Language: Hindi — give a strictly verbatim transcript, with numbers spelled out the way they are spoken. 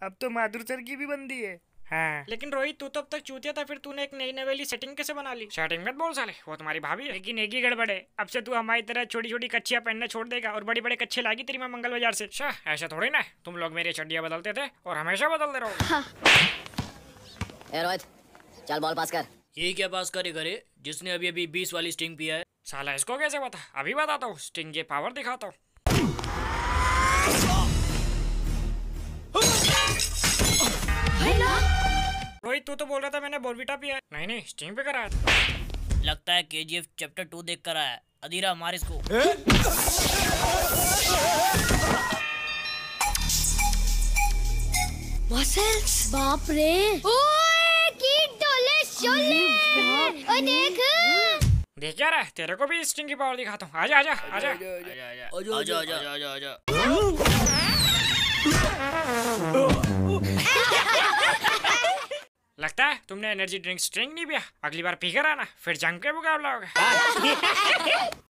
अब तो माधुर सर की भी बंदी है। हाँ। लेकिन रोहित तू तो अब तक चूतिया था, फिर तूने एक नई नवेली सेटिंग कैसे बना ली? सेटिंग मत बोल साले, वो तुम्हारी भाभी है। लेकिन एक ही गड़बड़ है, अब से तू हमारी तरह छोटी छोटी कच्चियां पहनना छोड़ देगा और बड़ी बड़े कच्चे लागी तेरी मां मंगल बाजार से। अच्छा ऐसा थोड़ी ना, तुम लोग मेरी चड्डियां बदलते थे और हमेशा बदलते रहोगे। हाँ। ए रोहित चल बॉल पास कर। ये क्या पास करे करे जिसने अभी अभी बीस वाली स्टिंग पिया है? साला इसको कैसे पता? अभी बताता हूँ, स्टिंग के पावर दिखाता हूँ। रोहित तू तो बोल रहा था मैंने बोर्नवीटा पिया है। नहीं नहीं, स्टिंग पे कराया था। लगता है केजीएफ चैप्टर टू देख कर आया। अधीरा मार इसको। मसल्स बाप रे। ओए कीट डोले शोले। ओए देख देख क्या रहा है, तेरे को भी स्टिंग की पावर दिखाता हूँ। आजा आजा आजा आजा आजा आजा आजा आजा। लगता है तुमने एनर्जी ड्रिंक स्ट्रिंग नहीं पिया। अगली बार पी कर आना, फिर जंग के मुकाबला होगा।